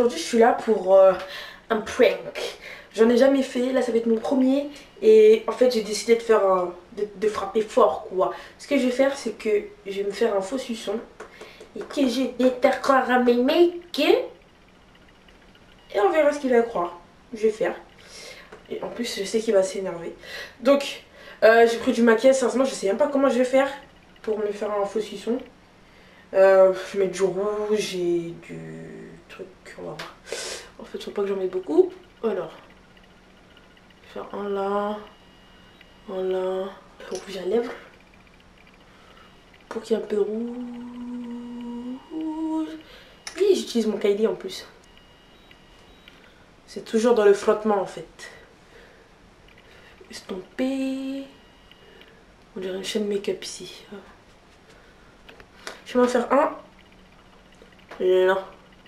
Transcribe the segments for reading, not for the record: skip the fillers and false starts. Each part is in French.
aujourd'hui je suis là pour un prank. J'en ai jamais fait, là ça va être mon premier. Et en fait j'ai décidé de faire de frapper fort quoi. Ce que je vais faire c'est que je vais me faire un faux suçon. Et que je vais faire croire à mes mecs. Et on verra ce qu'il va croire. Je vais faire. Et en plus je sais qu'il va s'énerver. Donc j'ai pris du maquillage, sincèrement je sais même pas comment je vais faire pour me faire un faux suçon. Je mets du rouge et du truc, on va voir. En fait, je ne pas que j'en mets beaucoup. Alors, je vais faire un là, rouge à lèvres. Pour qu'il y ait un peu de rouge. Oui, j'utilise mon Kylie en plus. C'est toujours dans le flottement en fait. Estomper. On dirait une chaîne make-up ici. Je vais m'en faire un. Là.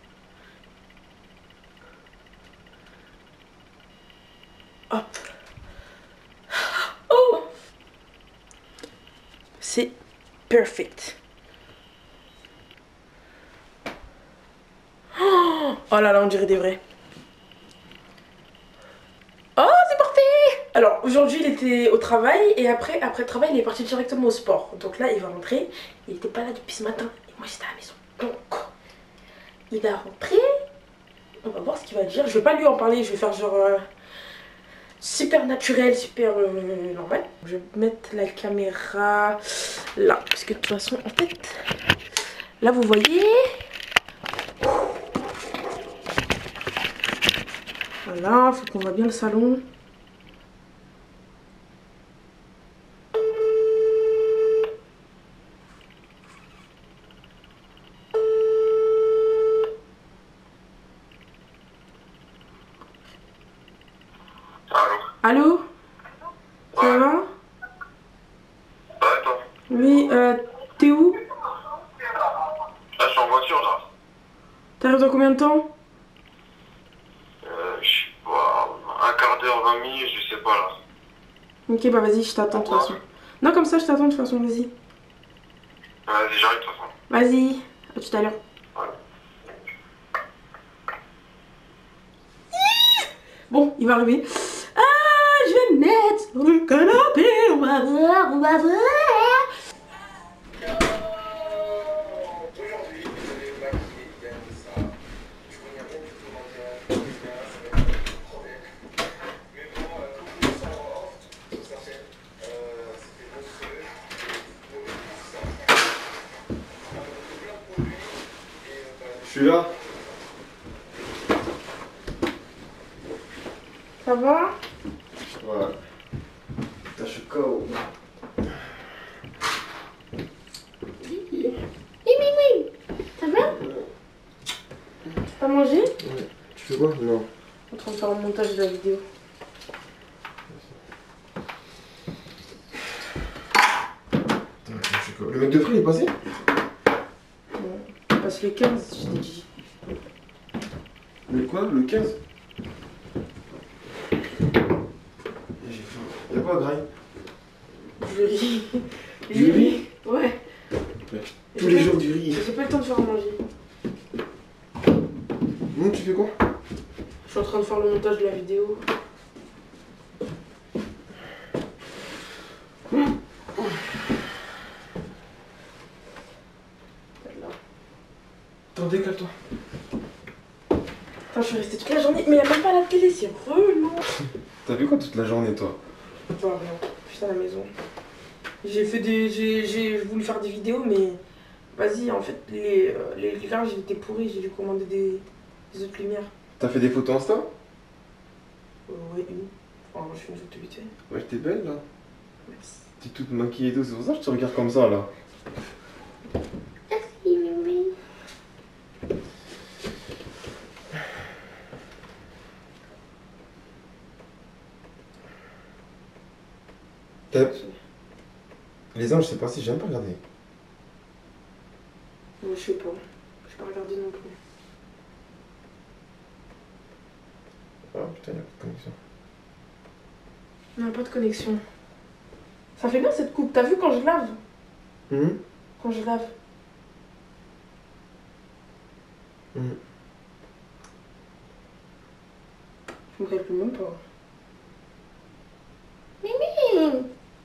Hop. Oh! C'est perfect. Oh là là, on dirait des vrais. Oh, c'est parfait! Alors, aujourd'hui, il était au travail et après le travail, il est parti directement au sport. Donc là, il va rentrer. Il n'était pas là depuis ce matin et moi, j'étais à la maison. Donc, il va rentrer. On va voir ce qu'il va dire. Je vais pas lui en parler, je vais faire genre super naturel, super normal. Je vais mettre la caméra là. Parce que de toute façon, en fait, là, vous voyez. Voilà, faut qu'on voit bien le salon. Allô? Ça va? Oui, t'es où? Là, je suis en voiture, là. T'arrives dans combien de temps? Je sais pas, un quart d'heure, 20 minutes, je sais pas, là. Ok, bah vas-y, je t'attends de toute façon. Non, comme ça, je t'attends de toute façon, vas-y. Vas-y, j'arrive de toute façon. Vas-y, à tout à l'heure. Ouais. Bon, il va arriver. Ah, je vais me mettre sur le canapé, on va voir, on va voir. Je suis là. Ça va? Ouais. Putain, je suis KO. Oui, ça va? T'as mangé? Ouais. Tu fais quoi? Non. Je suis en train de faire le montage de la vidéo. Putain, je suis KO. Le mec de free il est passé? Bon, on passe le 15, je t'ai dit. Le quoi? Le 15? J'ai faim. Y'a quoi, Graille? Du riz. Du riz? Ouais. Tous les jours du riz. J'ai pas le temps de faire à manger. Non, tu fais quoi? Je suis en train de faire le montage de la vidéo. Attends, décale-toi. Attends, je suis restée toute la journée, mais y'a même pas la télé, c'est relou. T'as vu quoi toute la journée, toi? Enfin, rien. Je suis à la maison. J'ai fait des. J'ai voulu faire des vidéos, mais. Vas-y, en fait, les larges étaient pourris, j'ai dû commander des autres lumières. T'as fait des photos Insta? Ouais, une. Enfin, je fais une photo vite fait. Ouais, t'es belle, là. Merci. T'es toute maquillée et tout, c'est pour ça que je te regarde comme ça, là. Merci, Mimi. Les anges, c'est passé, j'ai même pas regardé. Moi, je sais pas. Je vais pas regarder non plus. Ah putain, y'a pas de connexion. Non, pas de connexion. Ça fait bien cette coupe. T'as vu quand je lave? Quand je lave. Je me calcule même pas. Mimi!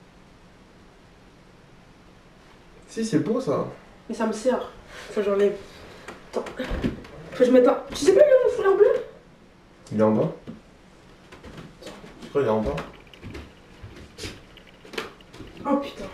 Si, c'est beau ça. Mais ça me sert. Faut que j'enlève. Attends. Faut que je mette un. Tu sais pas où est mon foulard bleu? Il est en bas. Je crois qu'il est en bas. Oh putain.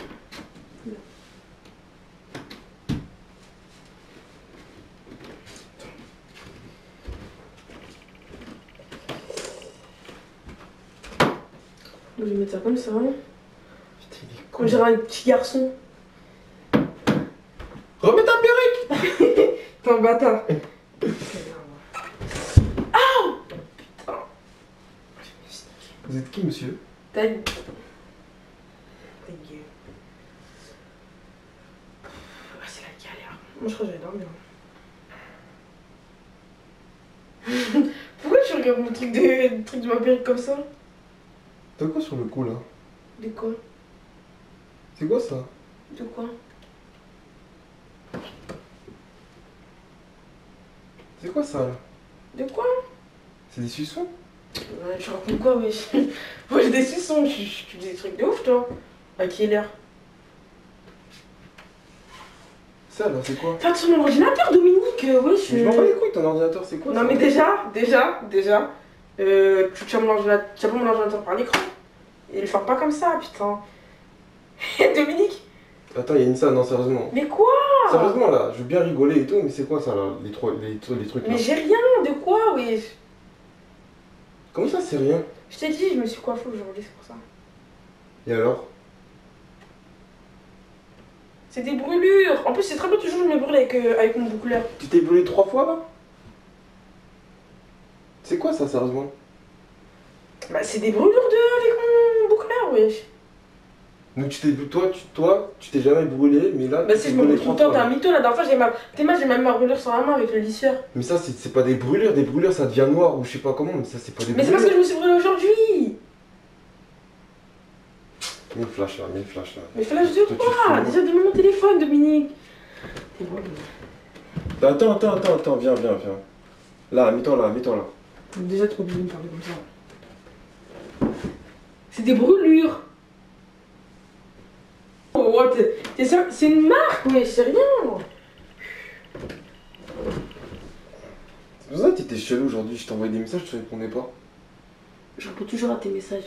Je vais mettre ça comme ça. Putain, il est On dirait un petit garçon. Remets ta perruque. T'es un bâtard. Ah putain. Vous êtes qui, monsieur? Ta gueule. Ah, c'est la galère. Moi je crois que j'allais dormir. Pourquoi tu regardes mon truc de ma perruque comme ça? T'as quoi sur le cou là? De quoi? C'est quoi ça? De quoi? C'est quoi ça là? De quoi? C'est des suçons? Ouais, tu racontes quoi, wesh? Moi j'ai des suçons, je fais des trucs de ouf, toi. À qui est l'heure? Ça là, c'est quoi? Enfin, sur mon ordinateur, Dominique, wesh. Mais je m'en bats les couilles, ton ordinateur, c'est quoi Non, ça? mais déjà, tu tiens mon ordinateur par l'écran. Il le fait pas comme ça, putain. Dominique? Attends, Yanissa, non, sérieusement. Mais quoi? Sérieusement là, je veux bien rigoler et tout, mais c'est quoi ça là? Les trucs là? Mais j'ai rien, de quoi, wesh? Comment ça, c'est rien? Je t'ai dit, je me suis coiffée aujourd'hui, c'est pour ça. Et alors? C'est des brûlures. En plus, c'est très bien, toujours je me brûle avec mon boucleur. Tu t'es brûlé 3 fois là? C'est quoi ça, sérieusement? Bah, c'est des brûlures avec mon boucleur, wesh. Donc tu t'es jamais brûlé, mais là Bah, tu si t'es je me brûlé brûle tout le 3 temps, fois, t'es un là. mytho. La dernière fois, j'ai même ma brûlure sur la main avec le lisseur. Mais ça c'est pas des brûlures ça devient noir ou je sais pas comment, mais ça c'est pas des Mais c'est brûlures. parce que je me suis brûlée aujourd'hui. Mets le flash là, mets le flash là. Mais flash de Toi, tu quoi? fumes. Déjà, donne-moi mon téléphone, Dominique. T'es bon, Attends, viens. Là, mets-toi là. déjà, tu peux obligé de me parler comme ça. C'est des brûlures. Oh, what? C'est une marque, mais c'est rien. C'est pour ça que t'étais chelou aujourd'hui, je t'envoyais des messages, tu répondais pas. Je réponds toujours à tes messages.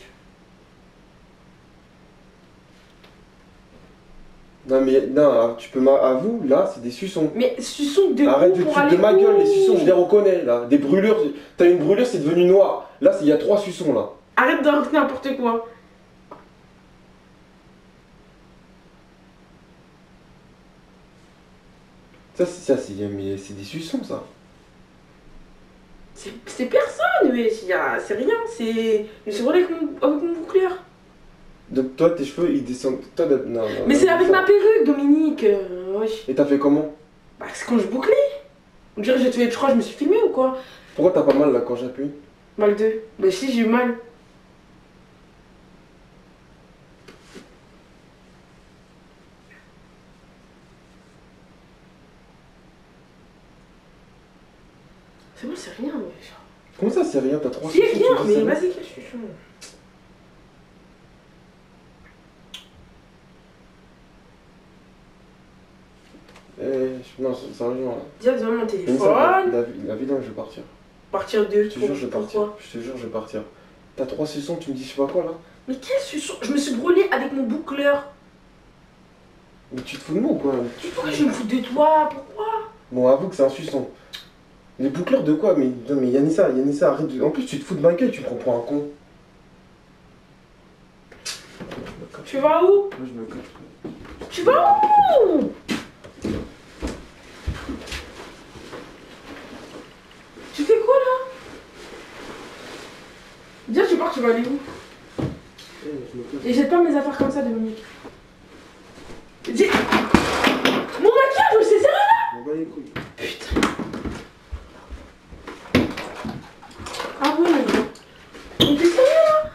Non, tu peux avoue, là c'est des suçons. Mais suçons de Arrête où de pour te foutre aller de ma où? gueule, les suçons je les reconnais là. Des brûlures, t'as une brûlure c'est devenu noir. Là il y a 3 suçons là. Arrête de raconter n'importe quoi. Mais c'est des suçons ça. C'est personne, mais c'est rien. Je suis brûlée avec mon boucleur. Donc toi tes cheveux ils descendent. Non. Mais c'est avec ma perruque, Dominique. Wesh. Et t'as fait comment? Bah, c'est quand je bouclais. On dirait que je crois que je me suis filmée ou quoi? Pourquoi t'as pas mal là quand j'appuie? Mal de. Bah, si, j'ai eu mal. C'est bon, c'est rien, mais. Comment ça c'est rien? T'as 3 C'est suçons. rien, tu dis mais c'est vas-y, quel chuchon. Non, sérieusement là. Déjà, donne-moi mon Mais téléphone. ça, la vie, non, je vais partir. Partir de. Je te jure, je vais partir. Pourquoi? Je te jure, je vais partir. T'as 3 suçons, tu me dis je sais pas quoi là? Mais quel chuchon? Je me suis brûlée avec mon boucleur. Mais tu te fous de moi ou quoi? Pourquoi je me fous de toi? Pourquoi? Bon, avoue que c'est un suçon. Les boucleurs de quoi? Mais non, mais Yanissa, arrête de. En plus, tu te fous de ma gueule, tu me prends pour un con. Tu vas où? Moi, je me cache. Tu vas où? Tu fais quoi là? Déjà, tu pars, tu vas aller où? Je me cache. Et jette pas mes affaires comme ça, Dominique. Mon maquillage, c'est sérieux là? M'en bats les couilles. Putain. Ah ouais, mais t'es sérieux là?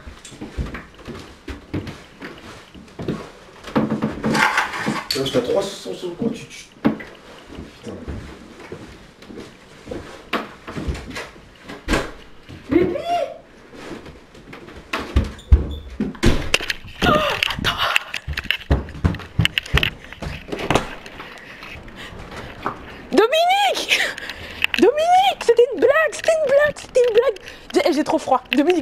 Wesh, t'as 3 suçons sur le cou, Putain. Bébé! trop froid. Dominique.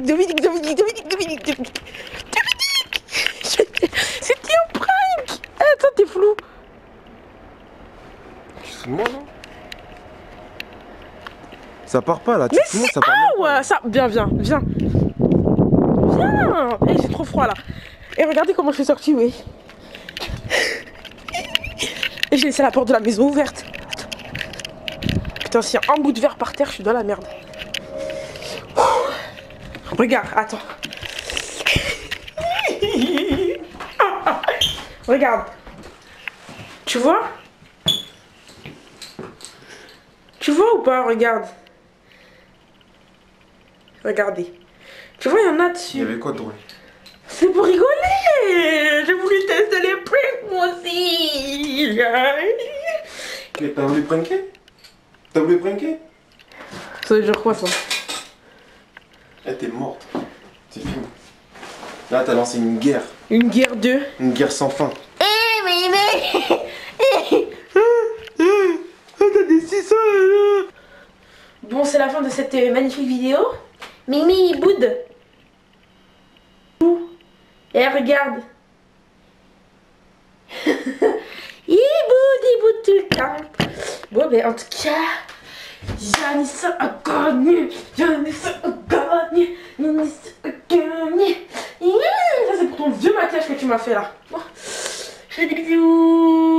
C'était un prank. Attends, t'es flou. Tu te fous de moi, non? Ça part pas là, tu Mais te fous de moi, si, ça part même pas. ouais, ça, viens. Eh, j'ai trop froid là. Et regardez comment je suis sortie, oui. Et j'ai laissé la porte de la maison ouverte. Putain, s'il y a un bout de verre par terre, je suis dans la merde. Regarde, attends. Regarde. Tu vois? Tu vois ou pas? Regarde. Regardez. Tu vois, il y en a dessus. Il y avait quoi de drôle? C'est pour rigoler. J'ai voulu tester les pranks moi aussi. Mais t'as voulu pranker? T'as voulu pranker? Ça veut dire quoi ça? Eh, t'es morte. C'est fini. Là, t'as lancé une guerre. Une guerre de... Une guerre sans fin. Bon, c'est la fin de cette magnifique vidéo. Mimi, il boude. Et regarde. Il boude tout le temps. Bon, ben en tout cas, Janissa a gagné. Ça, c'est pour ton vieux maquillage que tu m'as fait là. Bon, je fais des bisous.